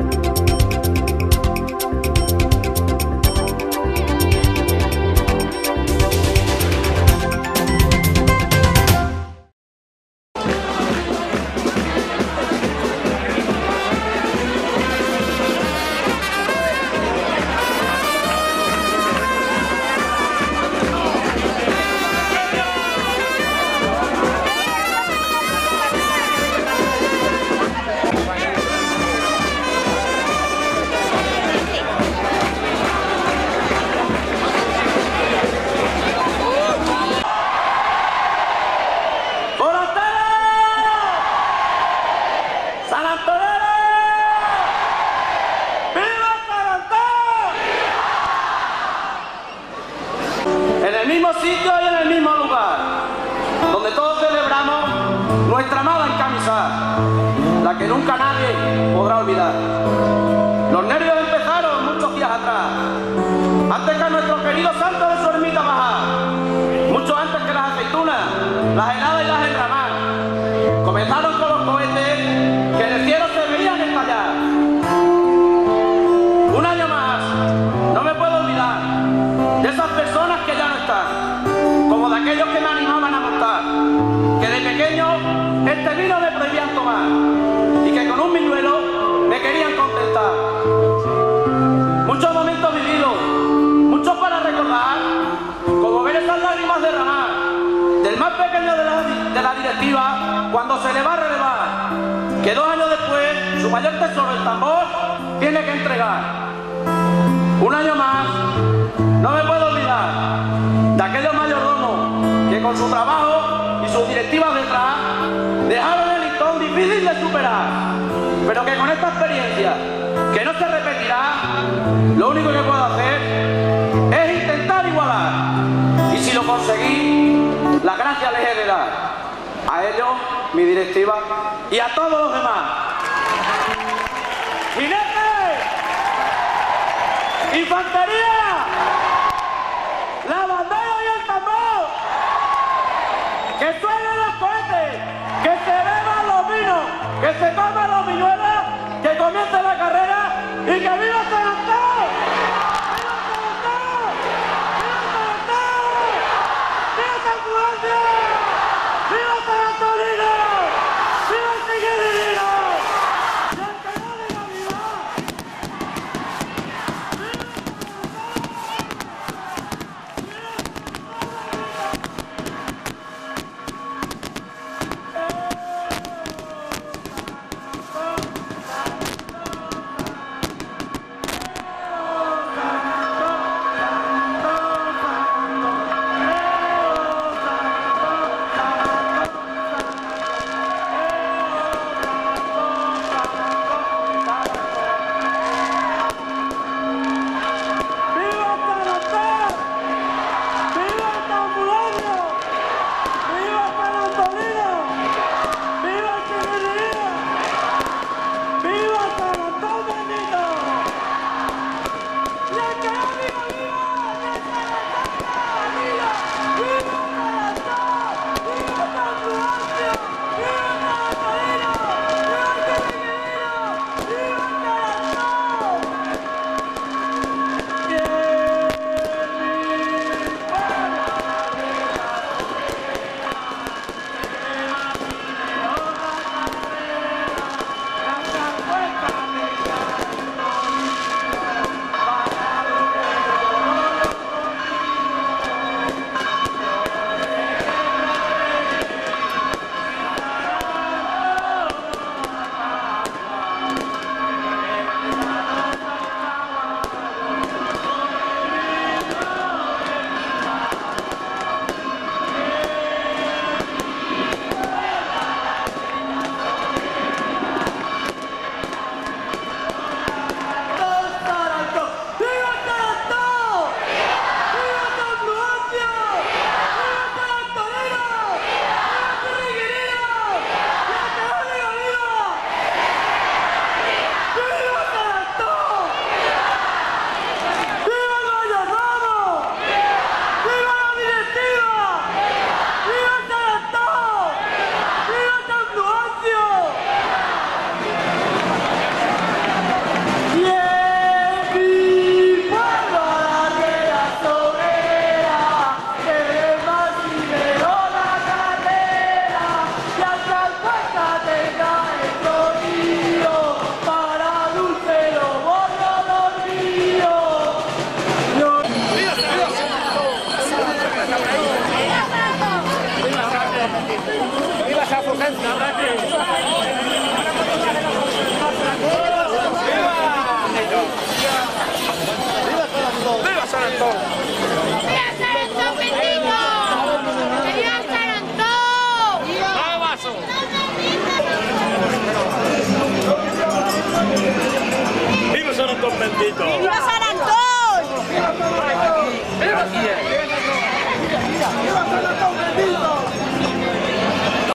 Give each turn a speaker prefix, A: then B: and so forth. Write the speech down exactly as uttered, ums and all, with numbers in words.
A: En el mismo sitio y en el mismo lugar, donde todos celebramos nuestra amada encamisada, la que nunca nadie podrá olvidar. Los nervios empezaron muchos días atrás, antes que a nuestro querido santo de su ermita bajar, mucho antes que las aceitunas, las heladas y las enramadas. Comenzaron con los cohetes que en el cielo se veían estallar. Un año más, no me puedo olvidar de esas personas que ya no están, como de aquellos que me animaban a montar, que de pequeño este vino me prohibían tomar y que con un minuelo me querían contentar. Muchos momentos vividos, muchos para recordar, como ver esas lágrimas derramar del más pequeño de la, de la directiva cuando se le va a relevar, que dos años después su mayor tesoro, el tambor, tiene que entregar. Un año más, no me puedo olvidar de aquellos mayordomos que con su trabajo y sus directivas detrás dejaron el listón difícil de superar, pero que con esta experiencia, que no se repetirá, lo único que puedo hacer es intentar igualar, y si lo conseguí, las gracias les he de dar a ellos, mi directiva y a todos los demás. ¡Jinete! ¡Infantería! ¡La bandera y el tambor! ¡Que suenen los cohetes! ¡Que se beban los vinos! ¡Que se coman los viñuelos! ¡Que comience la carrera! ¡Y que viva!